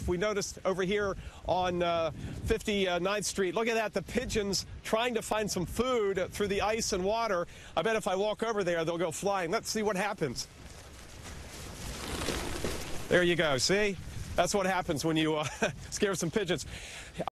We noticed over here on 59th Street, look at that, the pigeons trying to find some food through the ice and water. I bet if I walk over there, they'll go flying. Let's see what happens. There you go, see? That's what happens when you scare some pigeons.